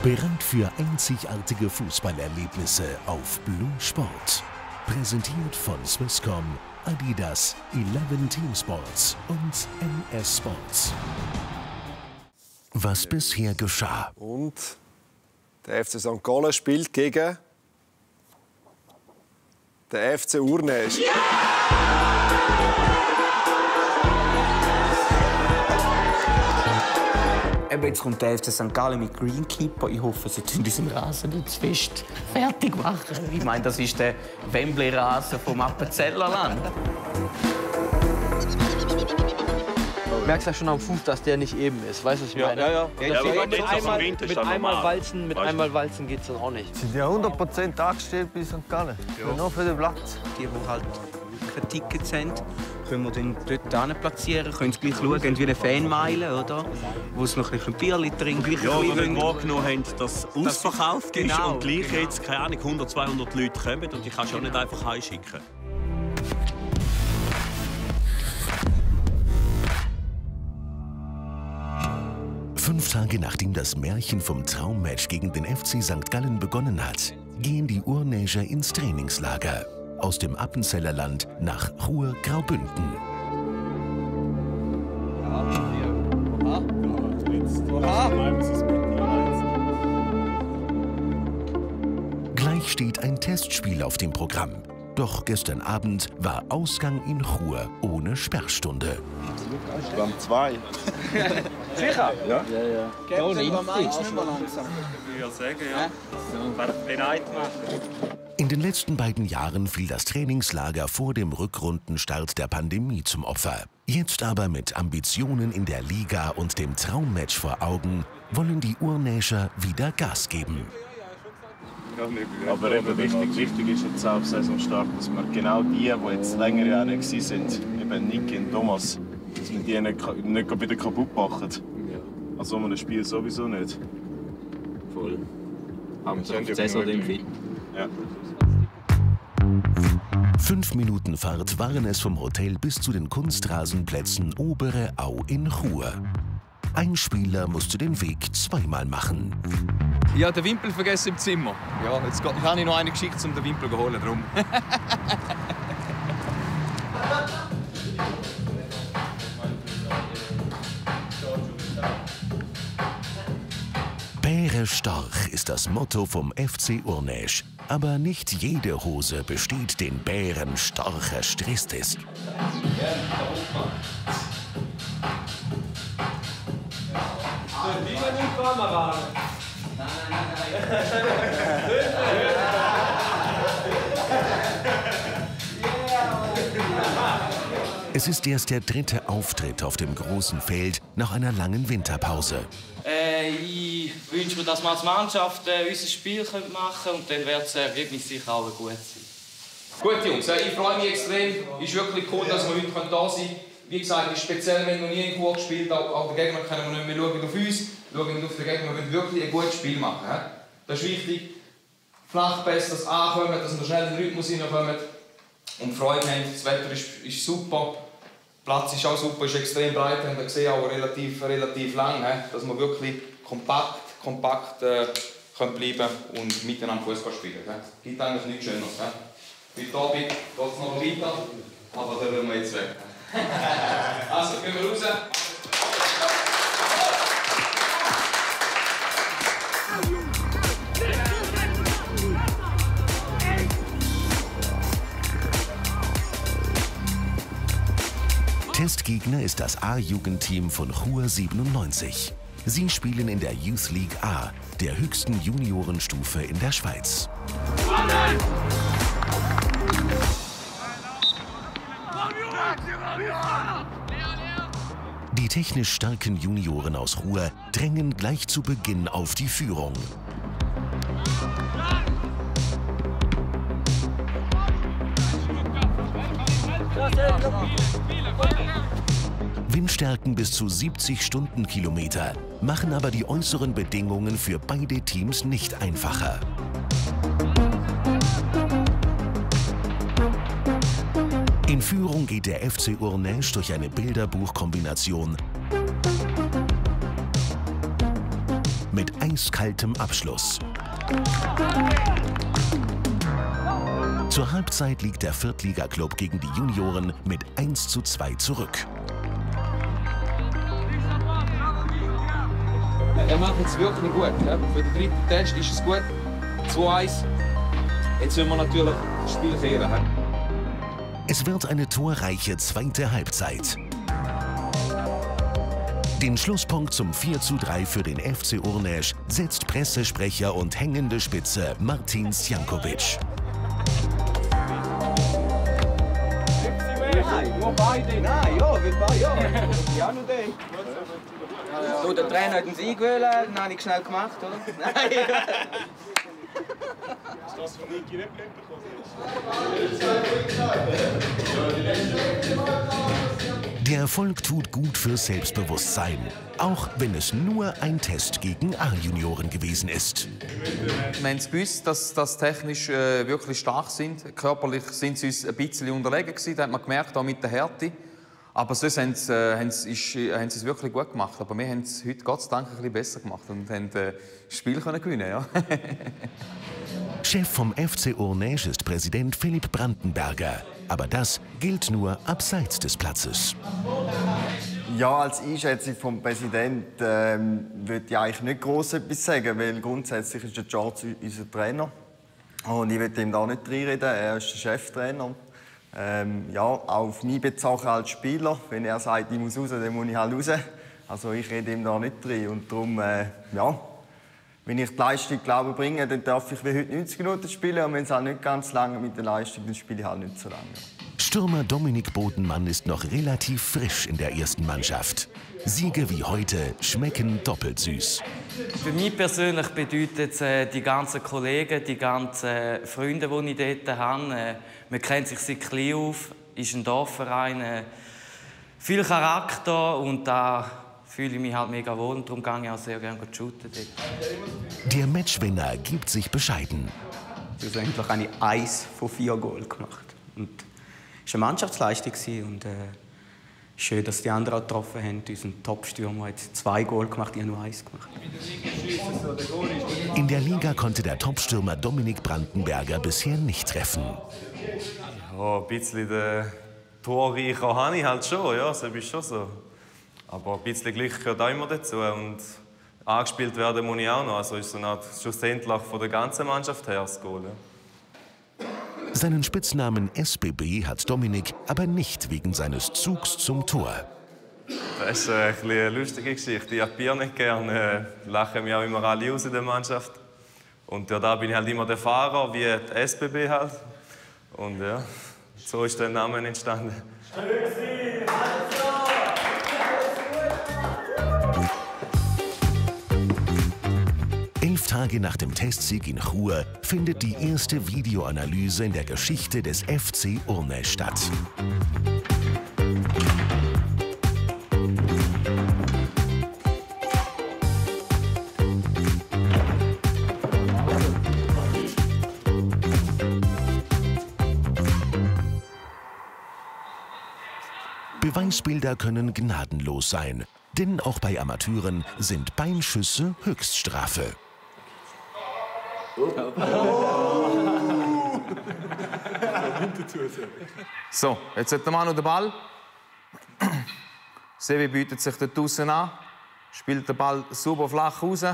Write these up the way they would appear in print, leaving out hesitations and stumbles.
Bereit für einzigartige Fußballerlebnisse auf Blue Sport. Präsentiert von Swisscom, Adidas, 11 Team Sports und MS Sports. Was bisher geschah. Und der FC St. Gallen spielt gegen den FC Urnäsch. Jetzt kommt der FC St. Gallen mit Greenkeeper. Ich hoffe, sie tun unseren Rasen nicht zu fest fertig machen. Ich meine, das ist der Wembley-Rasen vom Appenzellerland. Du merkst ja schon am Fuß, dass der nicht eben ist. Weißt du, was ich meine? Ja. Mit einmal walzen geht es dann auch nicht. Sind ja 100% angestellt bei St. Gallen. Ja. Nur für den Platz. Die halt keine Tickets haben, können wir dann dort platzieren, können es gleich schauen, wie eine Fanmeile, oder? Wo es noch ein bisschen Bier trinken. Ja, weil wir wahrgenommen haben, dass es ausverkauft ist und gleich jetzt, keine Ahnung, 100, 200 Leute kommen und die kannst du auch nicht einfach heimschicken. Fünf Tage nachdem das Märchen vom Traummatch gegen den FC St. Gallen begonnen hat, gehen die Urnäscher ins Trainingslager. Aus dem Appenzellerland nach Chur-Graubünden. Gleich steht ein Testspiel auf dem Programm. Doch gestern Abend war Ausgang in Chur ohne Sperrstunde. Wir haben 2. Sicher? Ja. Captain, beim Eins nicht mehr langsam. Ich würde sagen, ja. Bereit machen. In den letzten beiden Jahren fiel das Trainingslager vor dem Rückrundenstart der Pandemie zum Opfer. Jetzt aber mit Ambitionen in der Liga und dem Traummatch vor Augen wollen die Urnäscher wieder Gas geben. Aber eben wichtig ist jetzt auch auf Saisonstart, dass wir genau die jetzt länger ja nicht waren, eben Niki und Thomas, dass wir die nicht wieder kaputt machen. Also um ein Spiel sowieso nicht. Voll. Aber die Saison dem fit. Ja. 5 Minuten Fahrt waren es vom Hotel bis zu den Kunstrasenplätzen Obere Au in Chur. Ein Spieler musste den Weg zweimal machen. Ich habe den Wimpel vergessen im Zimmer. Ja, jetzt habe ich noch einen geschickt, um den Wimpel zu holen. Drum. Bärenstark ist das Motto vom FC Urnäsch. Aber nicht jede Hose besteht den Bären starker Stresstest. Es ist erst der dritte Auftritt auf dem großen Feld nach einer langen Winterpause. Ich wünsche mir, dass wir als Mannschaft unser Spiel machen können und dann wird das Ergebnis sicher auch gut sein. Gut, Jungs, ich freue mich extrem. Es ist wirklich cool, dass wir heute da sein können. Wie gesagt, es ist speziell, wir haben noch nie in Chur gespielt, aber der Gegner können wir nicht mehr schauen auf uns, schauen nicht auf den Gegner, wir wollen wirklich ein gutes Spiel machen. Das ist wichtig. Flachpässe, dass ankommen, dass wir schnell in den Rhythmus hineinkommen und Freude haben. Das Wetter ist super. Der Platz ist auch super, ist extrem breit, haben wir gesehen, auch relativ lang, dass wir wirklich kompakt können bleiben und miteinander Fußball spielen. Es gibt eigentlich nichts Schöneres. Heute Abend geht es noch weiter, aber da wollen wir jetzt weg. Also, gehen wir raus. Testgegner ist das A-Jugendteam von Chur 97. Sie spielen in der Youth League A, der höchsten Juniorenstufe in der Schweiz. Die technisch starken Junioren aus Chur drängen gleich zu Beginn auf die Führung. Windstärken bis zu 70 Stundenkilometer machen aber die äußeren Bedingungen für beide Teams nicht einfacher. In Führung geht der FC Urnäsch durch eine Bilderbuchkombination mit eiskaltem Abschluss. Zur Halbzeit liegt der Viertligaklub gegen die Junioren mit 1:2 zurück. Er macht es wirklich gut. Ja. Für den dritten Test ist es gut. 2:1. Jetzt müssen wir natürlich das Spiel kehren. Es wird eine torreiche zweite Halbzeit. Den Schlusspunkt zum 4:3 für den FC Urnesch setzt Pressesprecher und hängende Spitze Martin Stjankovic. So, der Trainer hat uns eingewählt, dann habe ich schnell gemacht, oder? Nein! Ist das von Niki nicht mitbekommen? Der Erfolg tut gut fürs Selbstbewusstsein, auch wenn es nur ein Test gegen A-Junioren gewesen ist. Wir haben gewusst, dass das technisch wirklich stark sind. Körperlich sind sie uns ein bisschen unterlegen gewesen, das hat man gemerkt, auch mit der Härte. Aber sonst haben sie es wirklich gut gemacht. Aber wir haben es heute Gott sei Dank ein bisschen besser gemacht und haben das Spiel gewinnen. Ja. Chef vom FC Urnesch ist Präsident Philipp Brandenberger. Aber das gilt nur abseits des Platzes. Ja, als Einschätzung vom Präsidenten würde ich eigentlich nicht gross etwas sagen, weil grundsätzlich ist der George unser Trainer. Und ich will ihm da nicht reinreden, er ist der Cheftrainer. Ja, auch auf mich bezogen als Spieler. Wenn er sagt, ich muss raus, dann muss ich halt raus. Also ich rede ihm da nicht rein. Und darum, ja, wenn ich die Leistung glaube, bringe, dann darf ich wie heute 90 Minuten spielen. Und wenn es halt nicht ganz lange mit der Leistung, dann spiele ich halt nicht so lange. Stürmer Dominik Bodenmann ist noch relativ frisch in der ersten Mannschaft. Siege wie heute schmecken doppelt süß. Für mich persönlich bedeutet es die ganzen Kollegen, die ganzen Freunde, die ich dort habe. Man kennt sich seit klein auf, ist ein Dorfverein, viel Charakter und da fühle ich mich halt mega wohl und darum gehe ich auch sehr gerne shooten dort. Der Matchwinner gibt sich bescheiden. Schlussendlich habe ich 1 von 4 Goal gemacht. Und es war eine Mannschaftsleistung und schön, dass die anderen auch getroffen haben. Unser Top-Stürmer hat 2 Goal gemacht, ich habe nur 1 gemacht. In der Liga konnte der Topstürmer Dominik Brandenberger bisher nicht treffen. Ja, ein bisschen den Torreicher habe ich halt schon, ja, das ist schon so. Aber ein bisschen Glück gehört auch immer dazu und angespielt werden muss ich auch noch. Also ist es schlussendlich von der ganzen Mannschaft her das Goal. Ja. Seinen Spitznamen SBB hat Dominik aber nicht wegen seines Zugs zum Tor. Das ist eine lustige Geschichte. Ich habe Bier nicht gerne, lachen mich auch immer alle aus in der Mannschaft. Und ja, da bin ich halt immer der Fahrer, wie die SBB halt. Und ja, so ist der Name entstanden. 11 Tage nach dem Testsieg in Chur findet die erste Videoanalyse in der Geschichte des FC Urnesch statt. Beweisbilder können gnadenlos sein, denn auch bei Amateuren sind Beinschüsse Höchststrafe. So, jetzt hat der Manu den Ball. Sevi bietet sich dort draussen an, spielt den Ball super flach raus.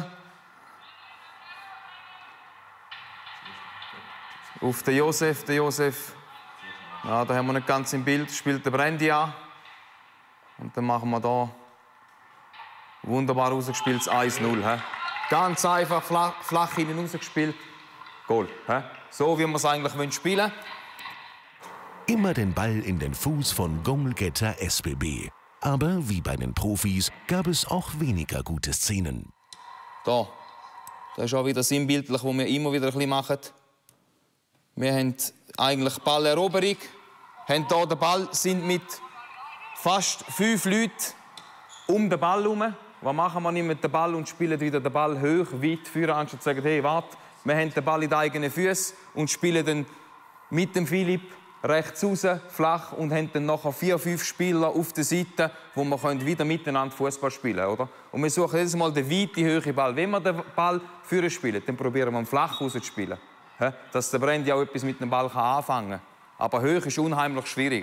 Auf den Josef. Ja, da haben wir nicht ganz im Bild, spielt der Brandy an. Und dann machen wir hier wunderbar rausgespielt, 1:0. Ganz einfach, flach hinten rausgespielt. Goal. So wie wir es eigentlich spielen wollen. Immer den Ball in den Fuß von Goalgetter SBB. Aber wie bei den Profis gab es auch weniger gute Szenen. Da. Das ist auch wieder sinnbildlich, was wir immer wieder ein bisschen machen. Wir haben eigentlich Balleroberung, haben hier den Ball, sind mit fast 5 Leuten um den Ball herum. Was machen wir nicht mit dem Ball und spielen wieder den Ball hoch, weit führen, anstatt zu sagen, hey, warte, wir haben den Ball in den eigenen Füßen und spielen dann mit dem Philipp rechts raus, flach und haben dann nachher 4, 5 Spieler auf der Seite, wo wir wieder miteinander Fußball spielen können. Und wir suchen jedes Mal den weiten, hohen Ball. Wenn wir den Ball führen spielen, dann probieren wir ihn flach rauszuspielen. Dass der Brandy auch etwas mit dem Ball anfangen kann. Aber hoch ist unheimlich schwierig.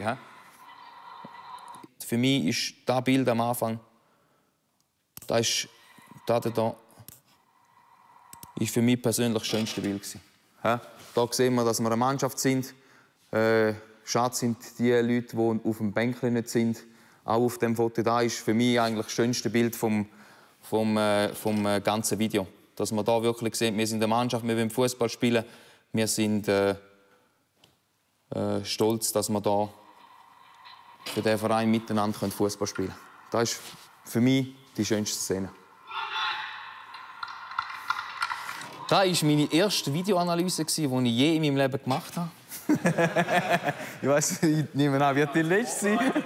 Für mich ist das Bild am Anfang, das ist für mich persönlich das schönste Bild. Da sehen wir, dass wir eine Mannschaft sind. Schade sind die Leute, die auf dem Bänkchen nicht sind. Auch auf dem Foto da ist für mich eigentlich das schönste Bild vom ganzen Video. Dass man da wirklich sehen, wir sind eine Mannschaft, wir wollen Fußball spielen. Wir sind stolz, dass wir da für diesen Verein miteinander Fußball spielen können. Das ist für mich die schönste Szene. Das war meine erste Videoanalyse, die ich je in meinem Leben gemacht habe. Ich weiss, ich nehme an, wird die letzte sein.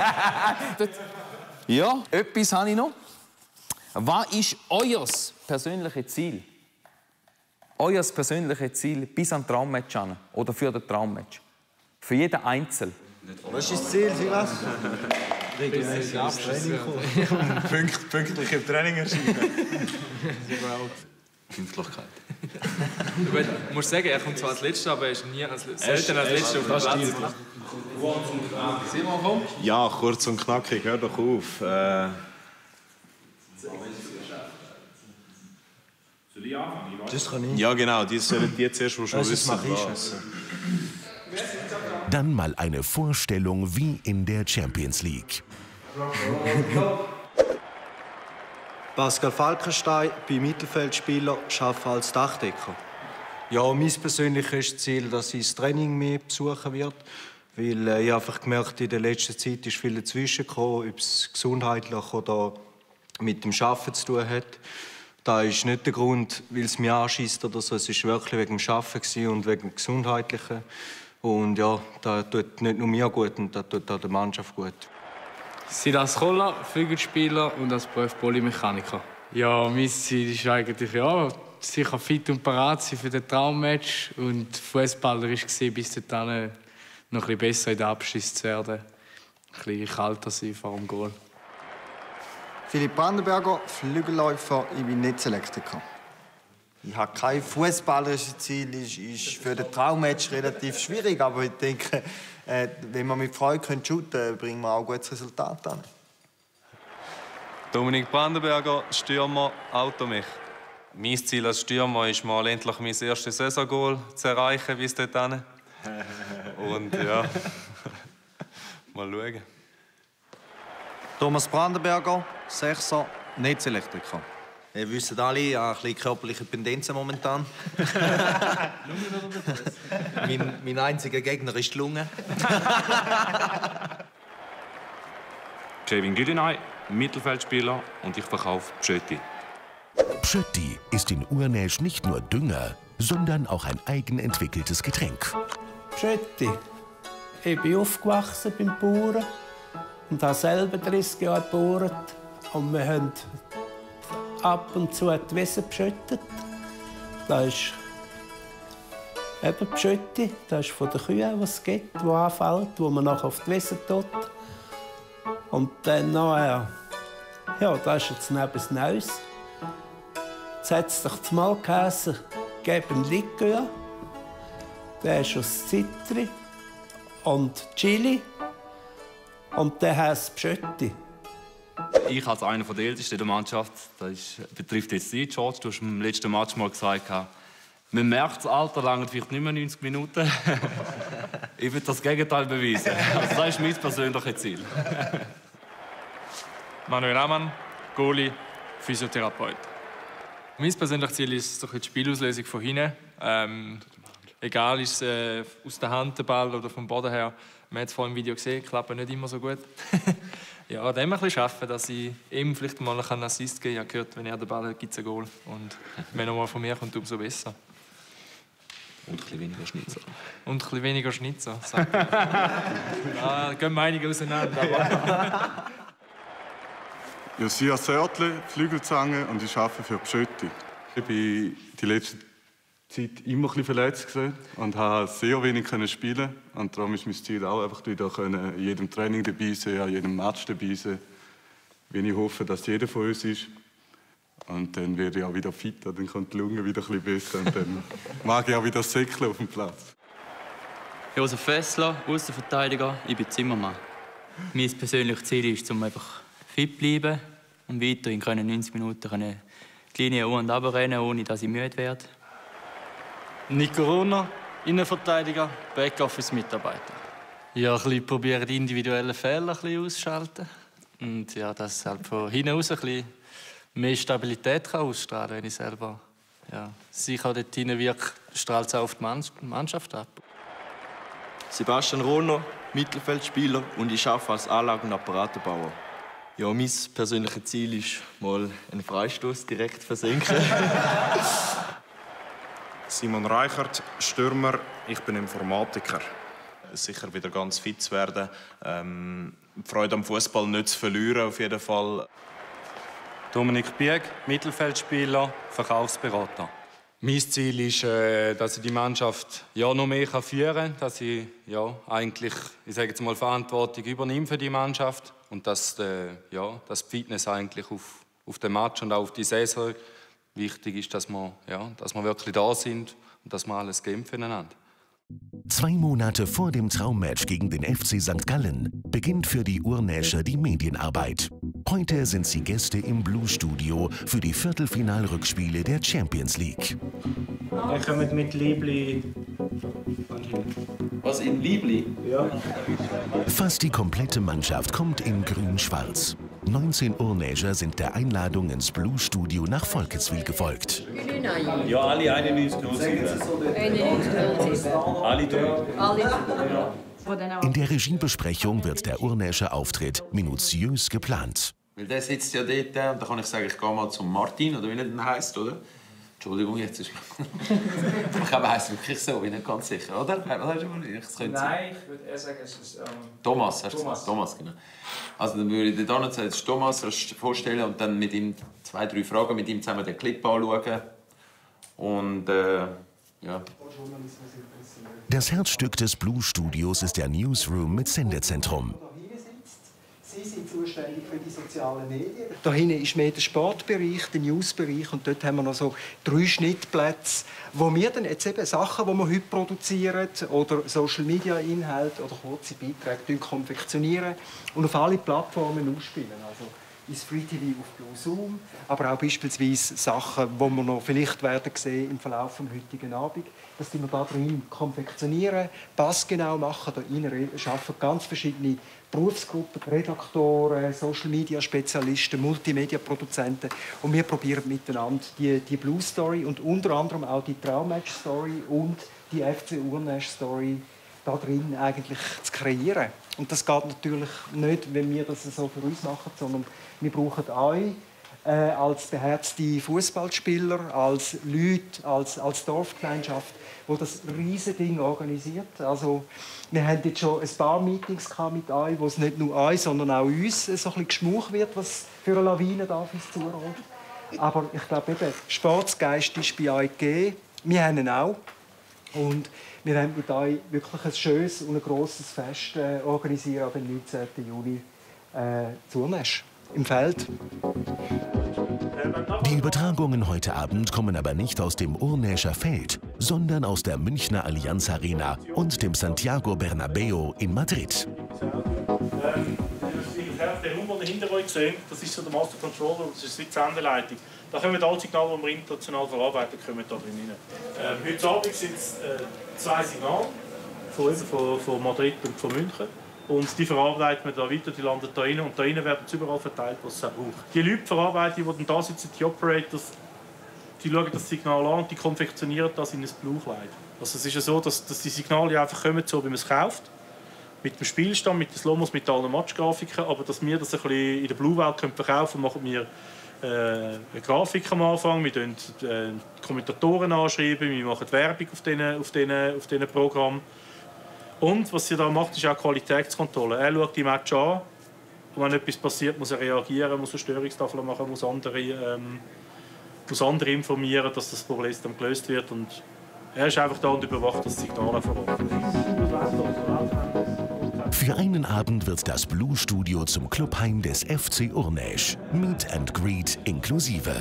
Ja, etwas habe ich noch. Was ist euer persönliches Ziel? Euer persönliches Ziel bis am Traummatch an oder für das Traummatch? Für jeden Einzelnen. Was ist das Ziel, Silas? Regelmäßig ins Training kommen. Pünktlich im Training erscheinen. Pünktlichkeit. Du musst sagen, er kommt zwar als Letzter, aber er ist nie selten als Letzter auf dem Platz. Simon, komm. Ja, kurz und knackig, hör doch auf. Soll ich anfangen? Das kann ich. Ja, genau, die sollen die zuerst schon wissen. Dann mal eine Vorstellung wie in der Champions League. Pascal Falkenstein, bei Mittelfeldspieler, arbeite als Dachdecker. Ja, mein persönliches Ziel, dass ich das Training mehr besuchen werde. Weil ich habe einfach gemerkt, in der letzten Zeit ist viel dazwischen gekommen, ob es gesundheitlich oder mit dem Arbeiten zu tun hat. Das ist nicht der Grund, weil es mich anschießt oder so. Es war wirklich wegen dem Arbeiten und wegen dem Gesundheitlichen. Und ja, das tut nicht nur mir gut, und das tut auch der Mannschaft gut. Silas Koller, Flügelspieler und als Beruf Polymechaniker. Ja, mein Ziel ist eigentlich sicher fit und parat sein für das Traummatch und fußballerisch gesehen bis dahin noch ein bisschen besser in den Abschluss zu werden. Ein bisschen kalter sein vor dem Goal. Philipp Brandenberger, Flügelläufer, ich bin Netzelektriker. Ich habe kein fußballerisches Ziel, ist für das Traummatch relativ schwierig, aber ich denke, wenn wir mit Freude shooten können, bringen wir auch ein gutes Resultat an. Dominik Brandenberger, Stürmer, Automech. Mein Ziel als Stürmer ist mal endlich mein erstes Saisongoal zu erreichen, bis dorthin. Und ja, mal schauen. Thomas Brandenberger, Sechser, Netzelektriker. Wir wissen alle, ich habe ein bisschen körperliche Pendenzen momentan. mein einziger Gegner ist die Lunge. Kevin Güdenay, Mittelfeldspieler, und ich verkaufe Pschötti. Pschötti ist in Urnäsch nicht nur Dünger, sondern auch ein eigenentwickeltes Getränk. Pschötti. Ich bin aufgewachsen beim Bauern und habe selber 30 Jahre gebauert. Und wir haben ab und zu die Wiese beschüttet. Das ist eben Pschötti. Das ist von den Kühen, die es gibt, die anfällt, die man nachher auf die Wiese tut. Und dann nachher, ja, das ist jetzt etwas Neues. Jetzt hat es doch zumal geheißen, geben Likör. Der ist aus Zitri und Chili. Und der heisst Pschötti. Ich als einer der Ältesten der Mannschaft, das betrifft jetzt dich, George. Du hast im letzten Match mal gesagt, man merkt, das Alter langt vielleicht nicht mehr 90 Minuten. Ich will das Gegenteil beweisen. Also das ist mein persönliches Ziel. Manuel Amann, Goalie, Physiotherapeut. Mein persönliches Ziel ist die Spielauslösung von hinten. Egal, ist es aus der Hand der Ball oder vom Boden her. Man hat es vorhin im Video gesehen, klappt nicht immer so gut. Ja, dem ein bisschen arbeiten, dass ich ihm vielleicht mal einen Assist geben kann. Ich habe gehört, wenn er den Ball hat, gibt es ein Goal. Und wenn er mal von mir kommt, umso besser. Und ein bisschen weniger Schnitzer. Und ein bisschen weniger Schnitzer, sagt er. Da gehen einige auseinander. Josia Sörtle, Flügelzange, und ich arbeite für Pschötti. Ich bin die letzten Zeit immer ein bisschen verletzt gewesen und habe sehr wenig spielen. Und darum ist mein Ziel auch einfach wieder in jedem Training dabei sein, an jedem Match dabei sein. Wenn ich hoffe, dass jeder von uns ist. Und dann werde ich auch wieder fitter, dann kommt die Lunge wieder ein bisschen besser und dann mag ich auch wieder säckeln auf dem Platz. Josef Fessler, Außenverteidiger, ich bin Zimmermann. Mein persönliches Ziel ist, einfach fit zu bleiben und weiterhin 90 Minuten die Linie um und runter rennen, ohne dass ich müde werde. Nico Runner, Innenverteidiger, Backoffice-Mitarbeiter. Ja, ein bisschen probieren, die individuellen Fehler auszuschalten. Und ja, dass es halt von hinten aus ein bisschen mehr Stabilität ausstrahlen kann, wenn ich selber sicher dort hineinwirke, strahlt es auch auf die Mannschaft ab. Sebastian Rohner, Mittelfeldspieler und ich arbeite als Anlagen- und Apparatenbauer. Ja, mein persönliches Ziel ist, mal einen Freistoß direkt versenken. Simon Reichert, Stürmer, ich bin Informatiker. Sicher wieder ganz fit zu werden. Die Freude am Fußball nicht zu verlieren, auf jeden Fall. Dominik Bieg, Mittelfeldspieler, Verkaufsberater. Mein Ziel ist, dass ich die Mannschaft noch mehr führen kann, dass ich eigentlich, ich sage jetzt mal, Verantwortung übernehme für die Mannschaft und dass die Fitness eigentlich auf den Match und auch auf die Saison wichtig ist, dass wir wirklich da sind und dass wir alles geben füreinander. 2 Monate vor dem Traummatch gegen den FC St. Gallen beginnt für die Urnäscher die Medienarbeit. Heute sind sie Gäste im Blue-Studio für die Viertelfinalrückspiele der Champions League. Wir kommen mit Liebli. Was, in Liebli? Ja. Fast die komplette Mannschaft kommt in grün-schwarz. 19 Urnäscher sind der Einladung ins Blue-Studio nach Volketswil gefolgt. Ja, alle 91.000. Alle drei. In der Regiebesprechung wird der Urnäscher Auftritt minutiös geplant. Weil der sitzt ja dort und da kann ich sagen, ich gehe mal zum Martin, oder wie er denn heisst, oder? Entschuldigung, jetzt ist ich glaube, er heisst wirklich so, bin nicht ganz sicher, oder? Nein, ich würde eher sagen, es ist Thomas, hast du gesagt? Thomas, genau. Also dann würde ich dann jetzt Thomas vorstellen und dann mit ihm 2, 3 Fragen mit ihm zusammen den Clip anschauen. Und ja. Das Herzstück des Blue-Studios ist der Newsroom mit Sendezentrum. Sie sind zuständig für die sozialen Medien. Da hinten ist mehr der Sportbereich, der Newsbereich und dort haben wir noch so 3 Schnittplätze, wo wir dann jetzt eben Sachen, die wir heute produzieren oder Social-Media-Inhalte oder kurze Beiträge konfektionieren und auf alle Plattformen ausspielen. Also ins Free TV auf Blue Zoom, aber auch beispielsweise Sachen, die wir noch vielleicht werden sehen im Verlauf des heutigen Abend, dass wir da drin konfektionieren, passgenau machen. Da arbeiten ganz verschiedene Berufsgruppen, Redaktoren, Social-Media-Spezialisten, Multimedia-Produzenten und wir probieren miteinander die Blue-Story und unter anderem auch die Traummatch-Story und die FC Urnäsch-Story da drin eigentlich zu kreieren. Und das geht natürlich nicht, wenn wir das so für uns machen, sondern wir brauchen euch als beherzte Fußballspieler, als Leute, als Dorfgemeinschaft, die das riesige Ding organisiert. Also, wir haben jetzt schon ein paar Meetings mit euch, wo es nicht nur euch, sondern auch uns so ein bisschen geschmuch wird, was für eine Lawine da auf uns zurollt. Aber ich glaube, eben, Sportsgeist ist bei euch gegeben. Wir haben ihn auch. Und wir haben mit euch wirklich ein schönes und ein grosses Fest organisiert am 19. Juni zu Urnäsch im Feld. Die Übertragungen heute Abend kommen aber nicht aus dem Urnäscher Feld, sondern aus der Münchner Allianz Arena und dem Santiago Bernabéu in Madrid. Den Raum, den ihr hinter euch seht, das ist so der Master Controller, das ist die Sendeleitung. Da kommen alle Signale, die wir international verarbeiten, kommen da drin rein. Heute Abend sind es 2 Signale von Madrid und von München. Und die verarbeiten wir da weiter, die landen da rein und da rein werden sie überall verteilt, was es auch braucht. Die Leute verarbeiten, die dann da sitzen, die Operators, die schauen das Signal an und die konfektionieren das in ein Blue-Kleid. Also es ist ja so, dass die Signale einfach kommen, so wie man es kauft. Mit dem Spielstand, mit den Slomos, mit allen Matchgrafiken, aber dass wir das ein bisschen in der Blue-Welt verkaufen können, machen wir eine Grafik am Anfang, wir schreiben die Kommentatoren anschreiben, wir machen Werbung auf diesen Programmen. Und was sie da macht, ist auch Qualitätskontrolle. Er schaut die Match an und wenn etwas passiert, muss er reagieren, muss eine Störungstafel machen, muss andere informieren, dass das Problem dann gelöst wird. Und Er ist einfach da und überwacht das Signal vor Ort. Für einen Abend wird das Blue Studio zum Clubheim des FC Urnesch. Meet and Greet inklusive.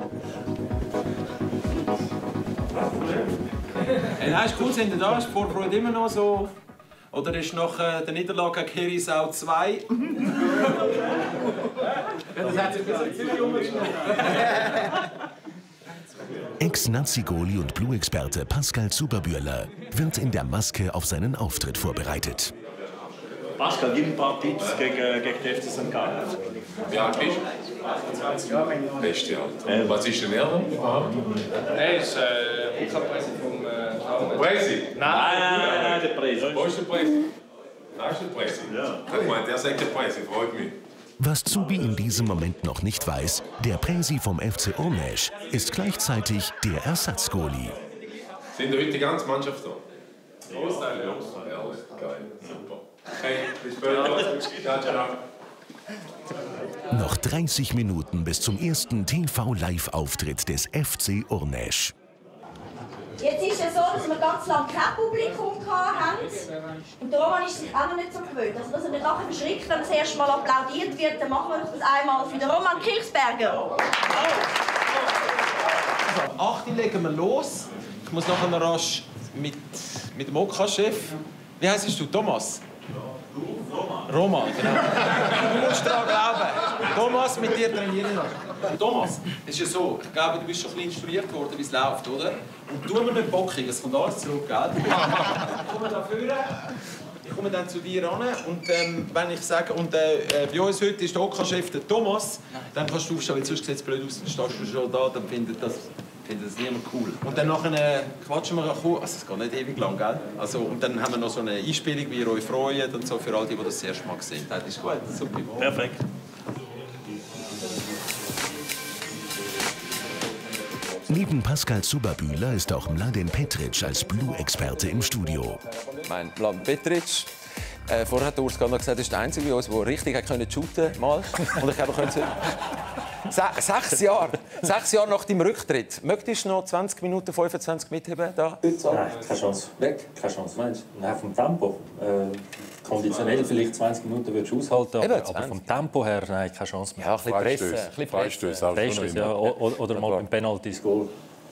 Hey, nein, ist cool, sind ihr da? Ist die Vorfreude immer noch so? Oder ist nach der Niederlage gegen Herisau 2? Das hat sich bis in Zürich umgeschlagen. Ex-Nazi-Goalie und Blue-Experte Pascal Zuberbühler wird in der Maske auf seinen Auftritt vorbereitet. Pascal, gib ein paar Tipps gegen die FC St. Gallen. Wie alt bist du? 28 Jahre. Beste Alter. Was ist denn er überhaupt? Er ist UK-Präsident vom Präsi? Nein, der Präsi. Wo ist der Präsi? Da ist der Präsi. Ja. Guck mal, der sagt der Präsi, freut mich. Was Zubi in diesem Moment noch nicht weiß, der Präsi vom FC Urnesch ist gleichzeitig der Ersatzgoalie. Sind heute die ganze Mannschaft da? Großteil, ja. Geil, super. Hey, bis später. Ciao. Noch 30 Minuten bis zum ersten TV-Live-Auftritt des FC Urnesch. Jetzt ist es so, dass wir ganz lange kein Publikum hatten. Und der Roman ist sich auch noch nicht so gewöhnt. Also, dass er nicht nachher verschrickt, wenn das erste Mal applaudiert wird, dann machen wir das einmal für den Roman Kirchsberger. Also, ab 8 Uhr legen wir los. Ich muss nachher noch rasch mit dem OK-Chef. Wie heisst du, Thomas? Roman, genau. Du musst daran glauben. Thomas, mit dir trainieren wir. Thomas, es ist ja so, ich glaube, du bist schon ein bisschen instruiert worden, wie es läuft, oder? Und tu mir nicht bockig, es kommt alles zurück, gell? Ich komme da vorne, ich komme dann zu dir ran und wenn ich sage, und bei uns heute ist der OK-Chef der Thomas, dann kannst du aufstehen, weil sonst sieht es blöd aus, dann stehst du schon da, dann findet das niemand cool. Und dann nachher quatschen wir auch, also es geht nicht ewig lang, gell? Also, und dann haben wir noch so eine Einspielung, wie ihr euch freut und so, für all die, die das erste Mal gesehen haben. Das ist gut, super. Perfekt. Neben Pascal Zuberbühler ist auch Mladen Petric als Blue-Experte im Studio. Mein Mladen Petric. Vorher hat Urs gesagt, das ist der Einzige bei uns, der richtig shooten konnte. Und ich glaube, 6 Jahre nach deinem Rücktritt. Möchtest du noch 20 Minuten, 25 mitheben? Da? Nein, keine Chance. Weg, keine Chance. Meinst du? Nein, vom Tempo. Konditionell vielleicht 20 Minuten würdest du aushalten, aber vom Tempo her nein, keine Chance mehr. Ja, ein bisschen pressen. Freistöße, ja. Oder mal beim Penalty das Goal.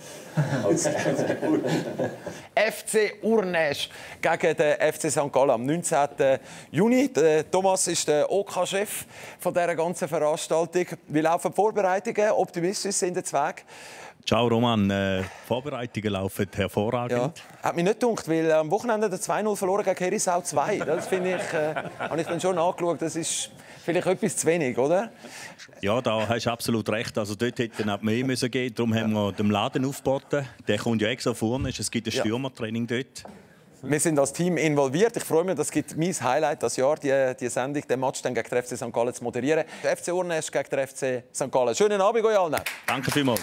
FC Urnesch gegen den FC St. Gallen am 19. Juni. Thomas ist der OK-Chef von dieser ganzen Veranstaltung. Wie laufen die Vorbereitungen? Optimistisch sind jetzt weg? Ciao Roman, die Vorbereitungen laufen hervorragend. Ja. Hat mich nicht gedacht, weil am Wochenende der 2-0 verloren gegen Herisau 2. Das finde ich, habe ich dann schon angeschaut. Das ist vielleicht etwas zu wenig, oder? Ja, da hast du absolut recht. Also dort hätte es mehr müssen gehen. Darum haben wir den Laden aufgeboten. Der kommt ja extra vorne. Es gibt ein Stürmertraining dort. Wir sind als Team involviert. Ich freue mich, das gibt mein Highlight das Jahr, die Sendung, den Match dann gegen den FC St. Gallen zu moderieren. Der FC Urnesch gegen den FC St. Gallen. Schönen Abend euch allen. Danke vielmals.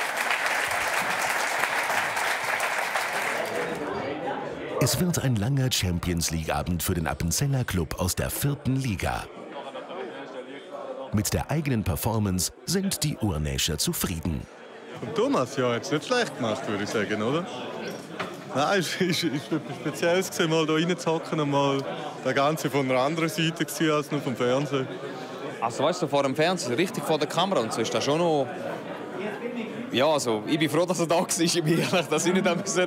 Es wird ein langer Champions-League-Abend für den Appenzeller Club aus der 4. Liga. Mit der eigenen Performance sind die Urnescher zufrieden. Und Thomas, ja, jetzt nicht schlecht gemacht, würde ich sagen, oder? Nein, es ist etwas Spezielles, mal hier reinzuhocken und mal das Ganze von einer anderen Seite als nur vom Fernsehen. Also weißt du, vor dem Fernsehen, richtig vor der Kamera und so ist das schon noch... Ja, also, ich bin froh, dass er da war, ich bin ehrlich, dass ich nicht reden musste.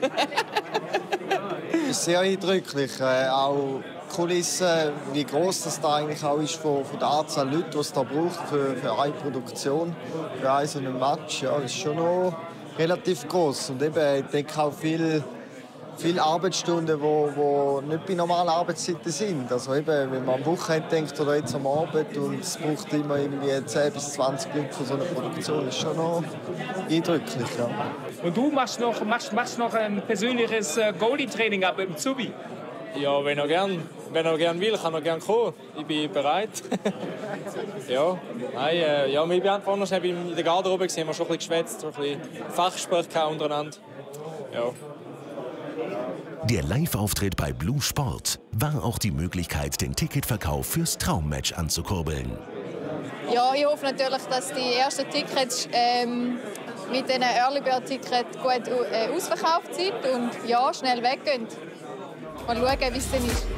Es ist sehr eindrücklich, auch die Kulisse, wie groß das da eigentlich auch ist von der Anzahl Leute, die es da braucht für eine Produktion, für einen so einen Match. Ja, ist schon noch relativ groß und eben, ich denke auch viele Arbeitsstunden, die nicht bei normalen Arbeitszeiten sind. Also eben, wenn man am Wochenende denkt oder jetzt am Abend und es braucht immer irgendwie 10 bis 20 Leute für so eine Produktion, ist schon noch eindrücklich. Ja. Und du machst noch ein persönliches Goalie-Training ab im Zubi? Ja, wenn er gern will, kann er gern kommen. Ich bin bereit. Ja, nein, ja, wir waren vorhin noch in der Garderobe, haben wir schon ein bisschen geschwätzt, ein bisschen Fachgespräche untereinander. Ja. Der Live-Auftritt bei Blue Sport war auch die Möglichkeit, den Ticketverkauf fürs Traummatch anzukurbeln. Ja, ich hoffe natürlich, dass die ersten Tickets mit diesen Early Bird Tickets gut ausverkauft sind und ja, schnell weggehen. Mal schauen, wie es dann ist.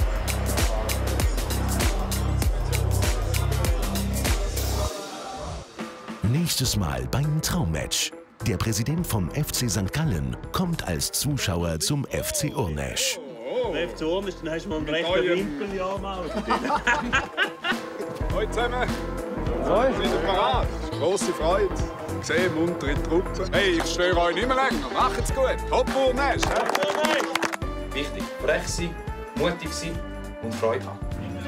Nächstes Mal beim Traummatch. Der Präsident vom FC St. Gallen kommt als Zuschauer zum FC Urnesch. FC Urnesch, dann hast du mal einen rechten Wimpel, ja, mal. Hallo zusammen. Sind ihr parat? Grosse Freude. Gesehen, muntere Truppe. Hey, ich störe euch nicht mehr länger. Macht's gut. Hopp Urnesch. Wichtig, frech sein, mutig sein und Freude haben.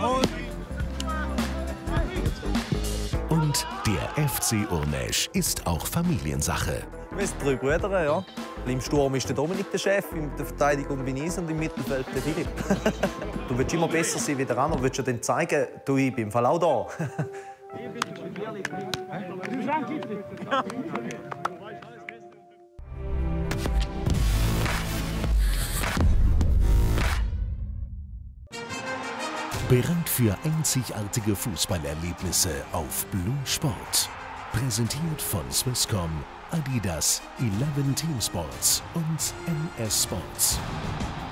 Und der FC Urnesch ist auch Familiensache. Wir sind 3 Brüder, ja. Im Sturm ist der Dominik der Chef, in der Verteidigung bin ich und im Mittelfeld der Philipp. Du willst immer besser sein wie der andere, willst dir dann zeigen, du, ich bin im Fall auch da. Bereit für einzigartige Fußballerlebnisse auf Blue Sport. Präsentiert von Swisscom, Adidas, 11 Team Sports und MS Sports.